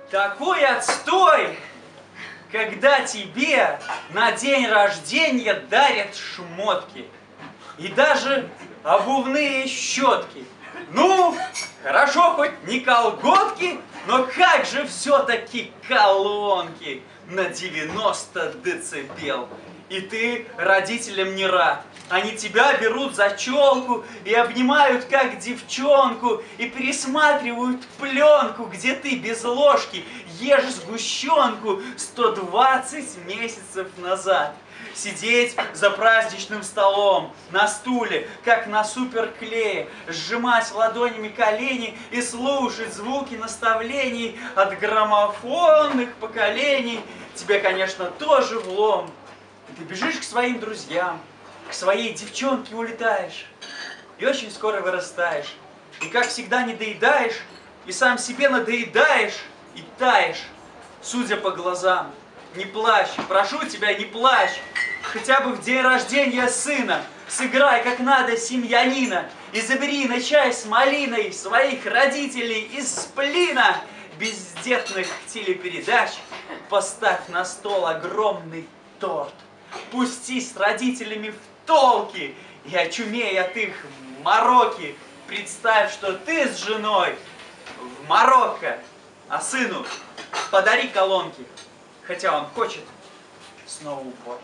Такой отстой, когда тебе на день рождения дарят шмотки и даже обувные щетки. Ну, хорошо, хоть не колготки, но как же все-таки колонки на 90 децибел. И ты родителям не рад. Они тебя берут за челку и обнимают как девчонку, и пересматривают пленку, где ты без ложки ешь сгущенку 120 месяцев назад. Сидеть за праздничным столом, на стуле, как на суперклее, сжимать ладонями колени и слушать звуки наставлений от граммофонных поколений. Тебе, конечно, тоже влом. И ты бежишь к своим друзьям, к своей девчонке улетаешь, и очень скоро вырастаешь. И, как всегда, не доедаешь, и сам себе надоедаешь, и таешь. Судя по глазам, не плачь, прошу тебя, не плачь. Хотя бы в день рождения сына сыграй как надо семьянина и забери на чай с малиной своих родителей из сплина бездетных телепередач. Поставь на стол огромный торт. Пустись с родителями в толки и, очумей от их мороки, представь, что ты с женой в Марокко, а сыну подари колонки, хотя он хочет сноуборд.